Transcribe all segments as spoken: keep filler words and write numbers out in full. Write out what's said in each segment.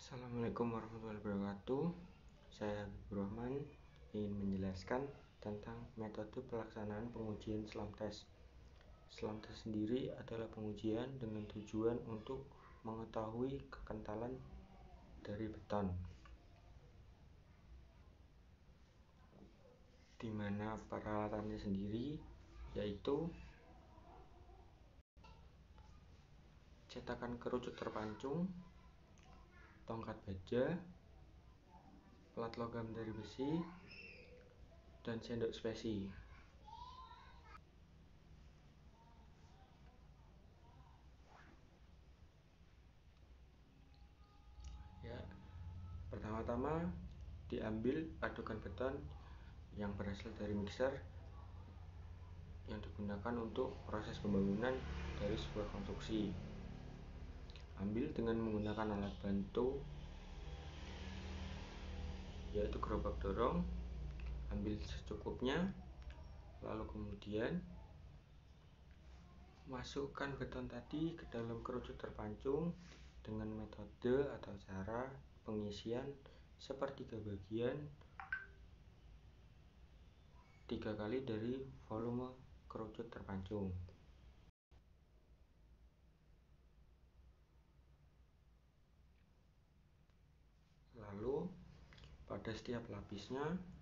Assalamualaikum warahmatullahi wabarakatuh. Saya Habibur Rahman ingin menjelaskan tentang metode pelaksanaan pengujian SLAM test. SLAM test sendiri adalah pengujian dengan tujuan untuk mengetahui kekentalan dari beton, di mana peralatannya sendiri yaitu cetakan kerucut terpancung, tongkat baja, plat logam dari besi, dan sendok spesi. Ya, pertama-tama diambil adukan beton yang berasal dari mixer yang digunakan untuk proses pembangunan dari sebuah konstruksi. Ambil dengan menggunakan alat bantu yaitu gerobak dorong. Ambil secukupnya, lalu kemudian masukkan beton tadi ke dalam kerucut terpancung dengan metode atau cara pengisian sepertiga bagian tiga kali dari volume kerucut terpancung. Lalu pada setiap lapisnya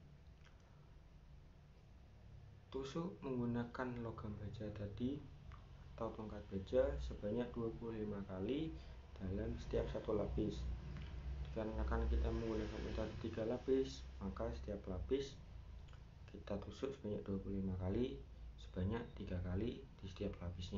tusuk menggunakan logam baja tadi atau tongkat baja sebanyak dua puluh lima kali dalam setiap satu lapis. Dikarenakan kita menggunakan metode tiga lapis, maka setiap lapis kita tusuk sebanyak dua puluh lima kali, sebanyak tiga kali di setiap lapisnya.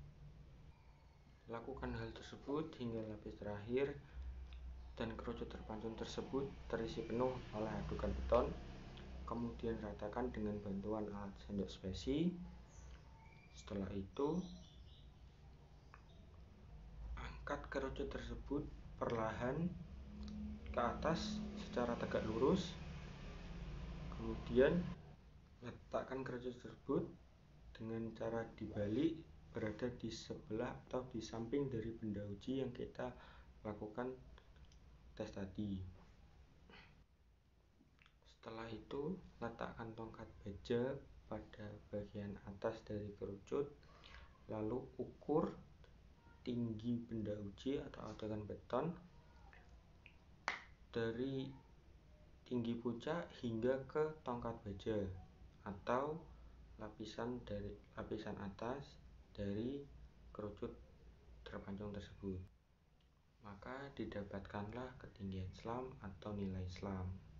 Lakukan hal tersebut hingga lapis terakhir dan kerucut terpancung tersebut terisi penuh oleh adukan beton. Kemudian ratakan dengan bantuan alat sendok spesi. Setelah itu, angkat kerucut tersebut perlahan ke atas secara tegak lurus. Kemudian letakkan kerucut tersebut dengan cara dibalik berada di sebelah atau di samping dari benda uji yang kita lakukan tes tadi. Setelah itu, letakkan tongkat baja pada bagian atas dari kerucut, lalu ukur tinggi benda uji atau adukan beton dari tinggi puncak hingga ke tongkat baja atau lapisan dari lapisan atas dari kerucut terpancung tersebut. Maka didapatkanlah ketinggian SLAM atau nilai SLAM.